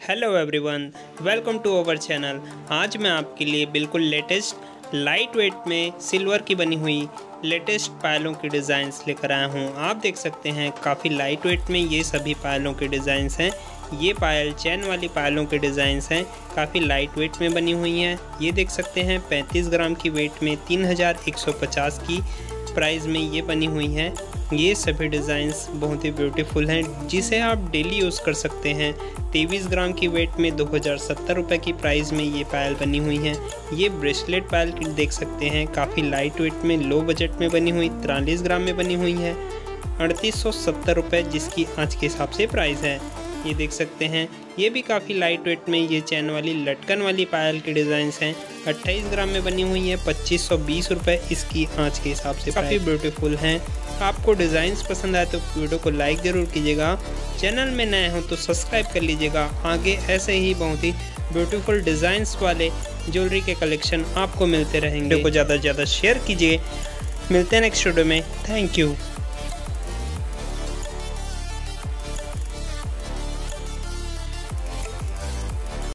Hello everyone, welcome to our channel. आज मैं आपके लिए बिल्कुल लेटेस्ट लाइट वेट में सिल्वर की बनी हुई लेटेस्ट पायलों की डिज़ाइंस लेकर आया हूँ। आप देख सकते हैं काफ़ी लाइट वेट में ये सभी पायलों के डिज़ाइंस हैं। ये पायल चैन वाली पायलों के डिज़ाइंस हैं, काफ़ी लाइट वेट में बनी हुई हैं। ये देख सकते हैं 35 ग्राम की वेट में 3150 की प्राइस में ये बनी हुई हैं। ये सभी डिज़ाइंस बहुत ही ब्यूटीफुल हैं, जिसे आप डेली यूज़ कर सकते हैं। 23 ग्राम की वेट में 2070 रुपये की प्राइस में ये पायल बनी हुई हैं। ये ब्रेसलेट पायल की देख सकते हैं, काफ़ी लाइट वेट में लो बजट में बनी हुई 43 ग्राम में बनी हुई है। 3870 रुपये जिसकी आज के हिसाब से प्राइस है। ये देख सकते हैं, ये भी काफ़ी लाइट वेट में ये चैन वाली लटकन वाली पायल की डिज़ाइंस हैं। 28 ग्राम में बनी हुई है, 2520 रुपये इसकी आज के हिसाब से। काफ़ी ब्यूटीफुल हैं। आपको डिज़ाइंस पसंद आए तो वीडियो को लाइक ज़रूर कीजिएगा। चैनल में नए हो तो सब्सक्राइब कर लीजिएगा। आगे ऐसे ही बहुत ही ब्यूटीफुल डिज़ाइंस वाले ज्वेलरी के कलेक्शन आपको मिलते रहेंगे। वीडियो को ज़्यादा से ज़्यादा शेयर कीजिए। मिलते हैं नेक्स्ट वीडियो में। Thank you.